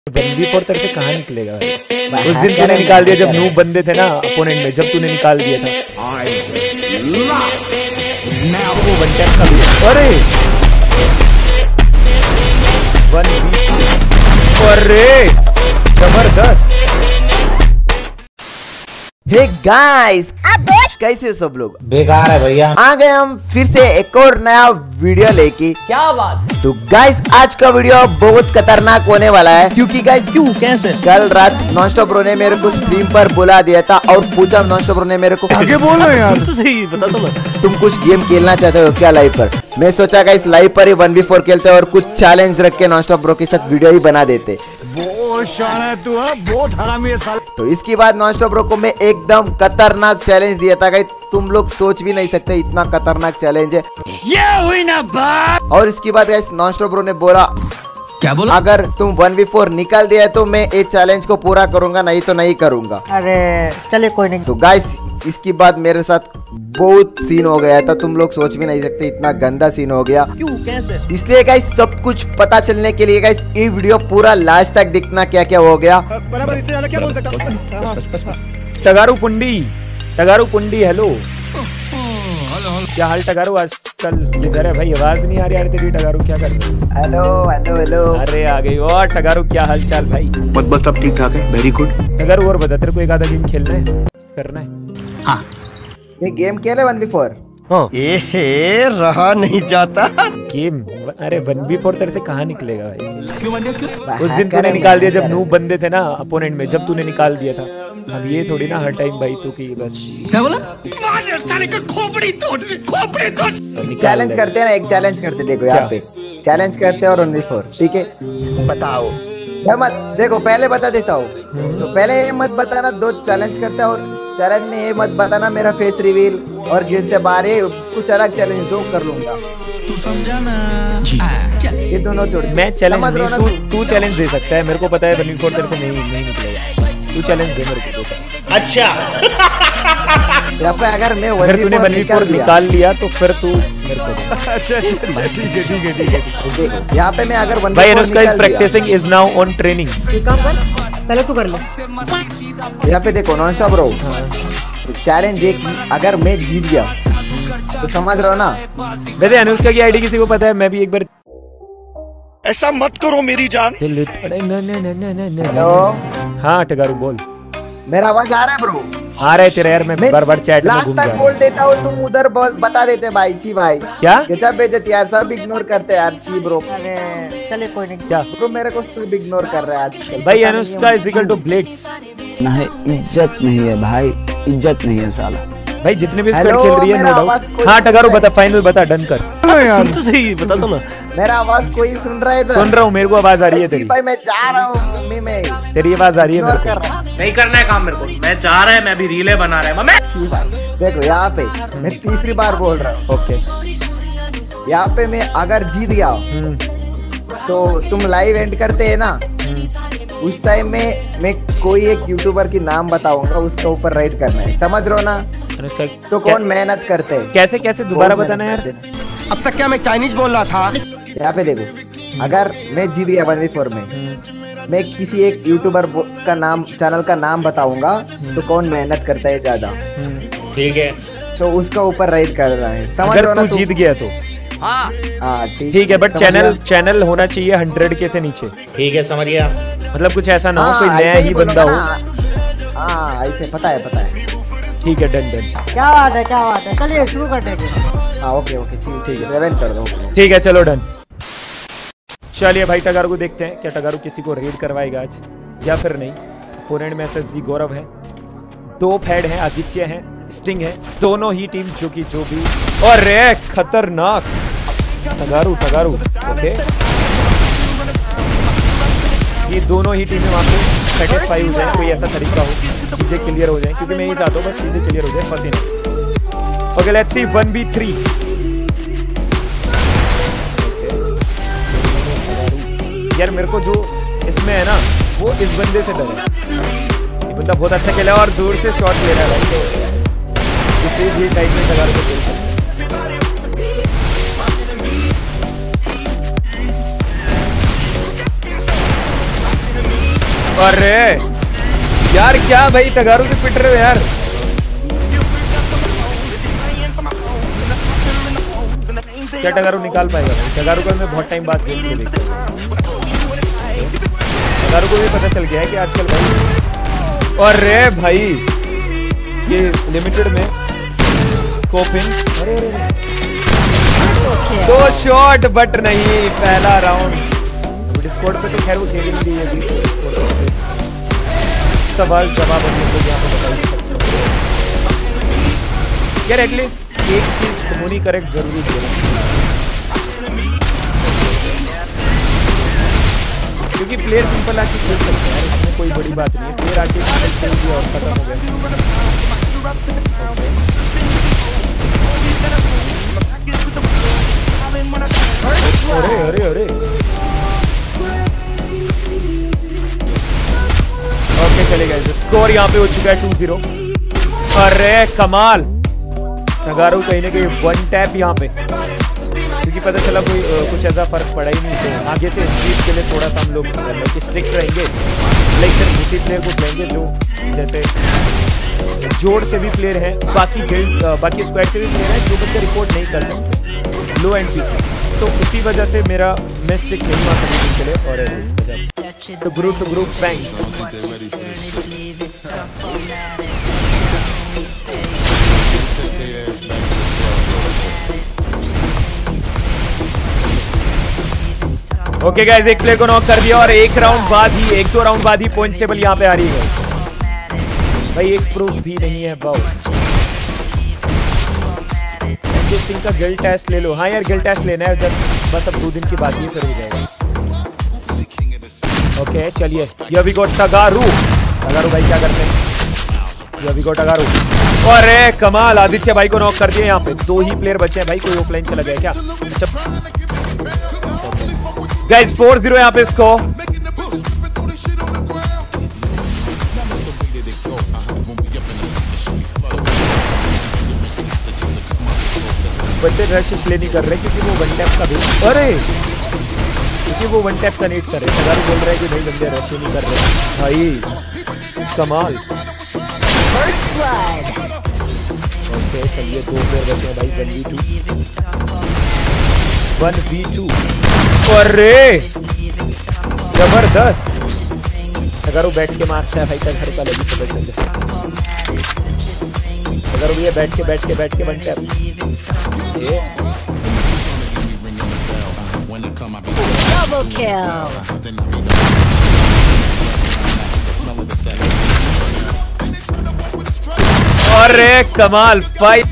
1v4 तेरे से कहाँ निकलेगा भाई? उस दिन तूने निकाल दिया जब नूब बंदे थे ना अपोनेंट में, जब तूने निकाल दिया था। वो वन टैप का भी। अरे 1v2 अरे जबरदस्त। हे गाइस कैसे हो सब लोग? बेकार है भैया। आ गए हम फिर से एक और नया वीडियो लेके। क्या बात है। तो गाइस आज का वीडियो बहुत खतरनाक होने वाला है, क्योंकि गाइस क्यों कैसे कल रात नॉनस्टॉप ब्रो ने मेरे को स्ट्रीम पर बुला दिया था और पूछा नॉनस्टॉप ब्रो ने मेरे को आगे बोलो यार। सही बता दो ना। तुम कुछ गेम खेलना चाहते हो क्या लाइव पर? मैं सोचा गाइस लाइव पर ही 1v4 खेलते और कुछ चैलेंज रख के नॉनस्टॉप ब्रो के साथ वीडियो ही बना देते। बहुत शान है तू, बहुत हरामी है साला। तो इसके बाद नॉनस्टॉप ब्रो को मैं एकदम खतरनाक चैलेंज दिया था गाइस, तुम लोग सोच भी नहीं सकते इतना खतरनाक चैलेंज है ये हुई ना बात। और इसके बाद गाइस नॉनस्टॉप ब्रो ने बोला क्या बोला? अगर तुम 1v4 निकाल दिया तो मैं इस चैलेंज को पूरा करूंगा, नहीं तो नहीं करूंगा। अरे चले कोई नहीं। तो गाइस इसके बाद मेरे साथ बहुत सीन हो गया था, तुम लोग सोच भी नहीं सकते इतना गंदा सीन हो गया। क्यों कैसे? इसलिए गाइस सब कुछ पता चलने के लिए गाइस ये वीडियो पूरा लास्ट तक देखना क्या क्या हो गया। बराबर, इससे ज्यादा क्या बोल सकता? टगारू पुंडी हेलो। क्या हाल टगारू? आजकल किधर है भाई? आवाज नहीं आ रही यार तेरी टगारू, क्या कर रहे हो? Hello hello hello. अरे आ गई। और टगारू क्या हाल चाल भाई? बस सब ठीक ठाक है, वेरी गुड। टगारू और बता, तेरे को एक आधा गेम खेलना है, करना है? हाँ ये गेम खेले 1v4? रहा नहीं जाता गेम। अरे 1v4 तेरे से कहाँ निकलेगा भाई? क्यों बंदे क्यों? उस दिन तूने निकाल दिया जब नूब बंदे थे ना अपोनेंट में, जब तूने निकाल दिया था। अब ये थोड़ी ना हर टाइम भाई तू की बस। क्या बोला? चैलेंज करते हैं ना, एक चैलेंज करते, देखो यहाँ पे चैलेंज करते हैं और 1v4 ठीक है। बताओ मत, देखो पहले बता देता हूँ। तो पहले ये मत बताना दो चैलेंज करते हैं, और चैलेंज में ये मत बताना मेरा फेस रिवील और गिर से बाहर कुछ अलग चैलेंज दो कर लूंगा। तू समझा ना? ये दोनों छोड़। मैं चैलेंज नहीं, तू चैलेंज दे सकता है। मेरे को पता है 1v4 तेरे से नहीं निकलेगा। तू चैलेंज दे मेरे को। अच्छा यहाँ पे अगर तूने 1v4 निकाल लिया तो फिर तू मेरे को दे। अच्छा ठीक है। यहाँ पे मैं अगर भाई Anushka is practicing is now on training. एक काम कर, पहले तू कर ले। यहाँ पे देखो नॉनस्टॉप ब्रो चैलेंज एक, अगर मैं जीत गया तो समझ रहे हो ना? वैसे अनुष्का की आईडी किसी को पता है? मैं भी एक बार। ऐसा मत करो मेरी जान। हेलो हाँ टगारू बोल। मेरा आवाज आ रहा है ब्रो? आ रहा है तेरा यार। मैं बार चैट में लास्ट घूम तक जा बोल देता हूँ, तुम उधर बता देते भाई। ची भाई क्या गजब बेइज्जती यार, सब इग्नोर करते हैं यार। ची ब्रो अरे चले कोई नहीं। क्या ब्रो मेरे को सब इग्नोर कर रहा है आजकल भाई? Anushka is equal to blades. ना है इज्जत नहीं है भाई, इज्जत नहीं है साला। भाई जितने भी स्क्वाड हेलो, खेल रही है नो मेरा आवाज डाउट। कोई हाँ टगारू बता, फाइनल बता, डन कर। सुन तो सही बता दो ना। मेरा आवाज कोई सुन रहा है? सुन रहा हूँ, मेरे को आवाज आ रही है ची तेरी। भाई मैं जा रहा हूँ मम्मी में, तेरी आवाज आ रही है इग्नोर मेरे कर को। रहा हूँ। नहीं करना है काम मेरे को। मैं जा रहा है, मैं अभी रीले बना रहा है मम्मी। ची भाई देखो यहाँ पे मैं तीसरी बार बोल रहा हूँ। ओके यहाँ पे मैं अगर जीत गया तो तुम लाइव एंड करते हैं ना, उस टाइम में मैं कोई एक यूट्यूबर की नाम बताऊंगा, उसके ऊपर राइट करना है, समझ रहे हो ना? अनुष्का तो कौन मेहनत करते हैं? कैसे दोबारा बताना यार। अब तक क्या मैं चाइनीज बोल रहा था? यहाँ पे देखो, अगर मैं जीत गया 1v4 में, मैं किसी एक यूट्यूबर का नाम, चैनल का नाम बताऊंगा, तो कौन मेहनत करता है ज्यादा, ठीक है। तो उसका ऊपर राइट कर रहा है, समझ रहे अगर हो ना? तू जीत गया तो हाँ ठीक है, बट चैनल होना चाहिए 100 के से नीचे। ठीक है समझ गया। मतलब कुछ ऐसा ना हो कोई नया ही बंदा हो। हाँ ऐसे पता है। ठीक है डन। क्या बात है, चलिए शुरू करते हैं। हाँ ओके ठीक है, 7 कर दो। ठीक है चलो डन। चलिए भाई टगारू को देखते हैं, क्या टगारू किसी को रेड करवाएगा आज या फिर नहीं। अपोनेंट में SSG गौरव है, 2 फैड हैं, आदित्य हैं, स्टिंग है, दोनों ही टीम जो भी। और खतरनाक टगारू ओके। ये दोनों ही टीमें वहाँ पे सेटिस्फाई हो जाए, कोई ऐसा तरीका हो चीजें क्लियर हो जाए, क्योंकि मैं यही चाहता हूँ बस चीजें क्लियर हो जाए, फंसी नहीं। Okay let's see 1v3। यार मेरे को जो इसमें है ना वो इस बंदे से डर है। ये बंदा बहुत अच्छा खेला और दूर से शॉट ले रहा है भाई। इसी भी टाइप में टगारू को खेल सकते हैं। अरे यार क्या भाई टगारू से पिट रहे हो यार। क्या टगारू निकाल पाएगा भाई? टगारू को मैं बहुत टाइम बाद गेम में देखा। टगारू को भी पता चल गया है कि आजकल भाई। अरे भाई ये लिमिटेड में स्कोपिंग। अरे दो शॉट बट नहीं पहला राउंड। डिस्कॉर्ड पे तो खैर वो खेल नहीं रही है। सवाल जवाब हम लोग यहाँ पे बता ही सकते हैं यार। एटलीस्ट एक चीज होनी करेक्ट जरूरी है, क्योंकि प्लेयर सिंपल आके खेल सकते हैं, इसमें कोई बड़ी बात नहीं है। प्लेयर आके खेल दिया और खत्म हो गया। अरे अरे अरे ओके चलेगा। स्कोर यहाँ पे हो चुका है 2-0। अरे कमाल टगारू कहीं ना कहीं वन टैप यहाँ पे, क्योंकि पता चला कोई कुछ ऐसा फर्क पड़ा ही नहीं। तो आगे से स्वीप के लिए थोड़ा सा हम लोग स्ट्रिक्ट रहेंगे। लाइक सिर्फ उसी प्लेयर को खेलेंगे जो जैसे जोड़ से भी प्लेयर हैं, बाकी बाकी स्क्वाड से भी प्लेयर हैं जो बच्चे रिपोर्ट नहीं कर सकते लो एंड पी। तो उसी वजह से मेरा मैं स्ट्रिक्ट नहीं हुआ सभी के लिए। और two group bank. Okay guys, एक प्लेयर को नॉक कर दिया और एक दो राउंड बाद ही पॉइंट टेबल यहाँ पे आ रही है भाई। एक प्रूफ भी नहीं है बाउ। इंटरेस्टिंग का गिल्ड टेस्ट ले लो। हाँ यार गिल्ड टेस्ट लेना है बस अब 2 दिन की बात ही फिर हो जाएगा। ओके चलिए ये भी गो टगारू भाई क्या करते हैं। ये भी गो टगारू। अरे कमाल आदित्य भाई को नॉक कर दिया। यहाँ पे 2 ही प्लेयर बचे हैं भाई। कोई ऑफलाइन चला गया क्या? अच्छा गाइस 4-0 यहाँ पे इसको। बच्चे रश इसलिए नहीं कर रहे क्योंकि वो वन टैप का भी। अरे क्योंकि वो वन टैप का नीड कर रहे हैं। अगर बोल रहे हैं कि भाई बंदे रश ही नहीं कर रहे भाई। कमाल। ओके चलिए 2 प्लेयर बचे हैं भाई। 1v2। अरे जबरदस्त। अगर वो बैठ के मारता है भाई तो घर का लगी पता चल जाए। अगर वो ये बैठ के वन टैप। Double kill. अरे कमाल फाइट।